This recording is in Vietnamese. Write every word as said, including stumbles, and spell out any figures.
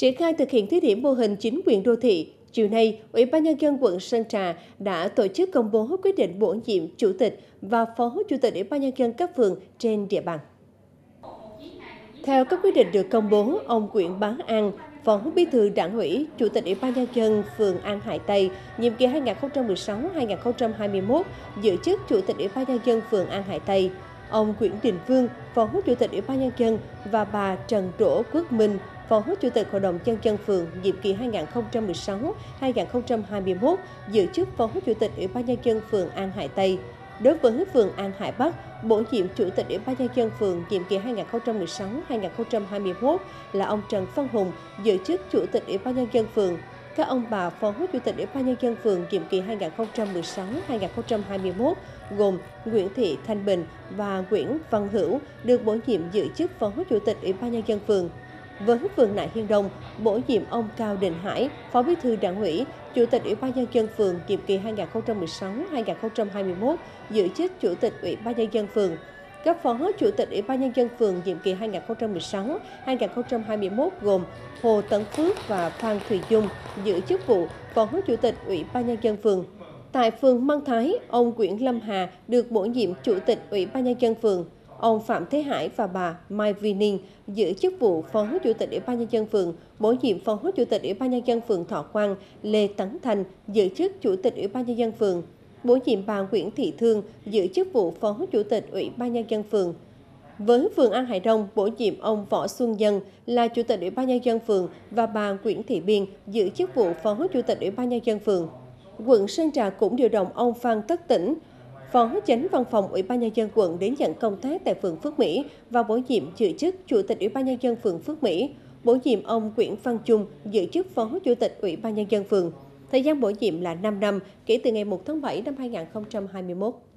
Triển khai thực hiện thí điểm mô hình chính quyền đô thị, chiều nay, Ủy ban Nhân dân quận Sơn Trà đã tổ chức công bố quyết định bổ nhiệm chủ tịch và phó chủ tịch Ủy ban Nhân dân các phường trên địa bàn. Theo các quyết định được công bố, ông Nguyễn Bá An, Phó Bí thư Đảng ủy, Chủ tịch Ủy ban Nhân dân phường An Hải Tây, nhiệm kỳ hai nghìn không trăm mười sáu đến hai nghìn không trăm hai mươi mốt, giữ chức Chủ tịch Ủy ban Nhân dân phường An Hải Tây. Ông Nguyễn Đình Vương, Phó Chủ tịch Ủy ban Nhân dân và bà Trần Đỗ Quốc Minh, Phó Chủ tịch Hội đồng Nhân dân phường, nhiệm kỳ hai nghìn không trăm mười sáu đến hai nghìn không trăm hai mươi mốt, giữ chức Phó Chủ tịch Ủy ban Nhân dân phường An Hải Tây. Đối với phường An Hải Bắc, bổ nhiệm Chủ tịch Ủy ban Nhân dân phường nhiệm kỳ hai nghìn không trăm mười sáu đến hai nghìn không trăm hai mươi mốt là ông Trần Văn Hùng, giữ chức Chủ tịch Ủy ban Nhân dân phường. Các ông bà Phó Chủ tịch Ủy ban Nhân dân phường nhiệm kỳ hai nghìn không trăm mười sáu đến hai nghìn không trăm hai mươi mốt gồm Nguyễn Thị Thanh Bình và Nguyễn Văn Hữu được bổ nhiệm giữ chức Phó Chủ tịch Ủy ban Nhân dân phường. Với phường Nại Hiên Đông, bổ nhiệm ông Cao Đình Hải, Phó Bí thư Đảng ủy, Chủ tịch Ủy ban Nhân dân phường nhiệm kỳ hai nghìn không trăm mười sáu đến hai nghìn không trăm hai mươi mốt, giữ chức Chủ tịch Ủy ban Nhân dân phường. Các Phó Chủ tịch Ủy ban Nhân dân phường nhiệm kỳ hai nghìn không trăm mười sáu đến hai nghìn không trăm hai mươi mốt gồm Hồ Tấn Phước và Phan Thùy Dung, giữ chức vụ Phó Chủ tịch Ủy ban Nhân dân phường. Tại phường Mân Thái, ông Nguyễn Lâm Hà được bổ nhiệm Chủ tịch Ủy ban Nhân dân phường. Ông Phạm Thế Hải và bà Mai Vi Ninh giữ chức vụ Phó Chủ tịch Ủy ban Nhân dân phường, bổ nhiệm Phó Chủ tịch Ủy ban Nhân dân phường Thọ Quang Lê Tấn Thành giữ chức Chủ tịch Ủy ban Nhân dân phường, bổ nhiệm bà Nguyễn Thị Thương giữ chức vụ Phó Chủ tịch Ủy ban Nhân dân phường. Với phường An Hải Đông, bổ nhiệm ông Võ Xuân Dân là Chủ tịch Ủy ban Nhân dân phường và bà Nguyễn Thị Biên giữ chức vụ Phó Chủ tịch Ủy ban Nhân dân phường. Quận Sơn Trà cũng điều động ông Phan Tất Tĩnh, Phó Chánh Văn phòng Ủy ban Nhân dân quận đến nhận công tác tại phường Phước Mỹ và bổ nhiệm giữ chức Chủ tịch Ủy ban Nhân dân phường Phước Mỹ, bổ nhiệm ông Nguyễn Văn Trung giữ chức Phó Chủ tịch Ủy ban Nhân dân phường. Thời gian bổ nhiệm là năm năm kể từ ngày một tháng bảy năm hai nghìn không trăm hai mươi mốt.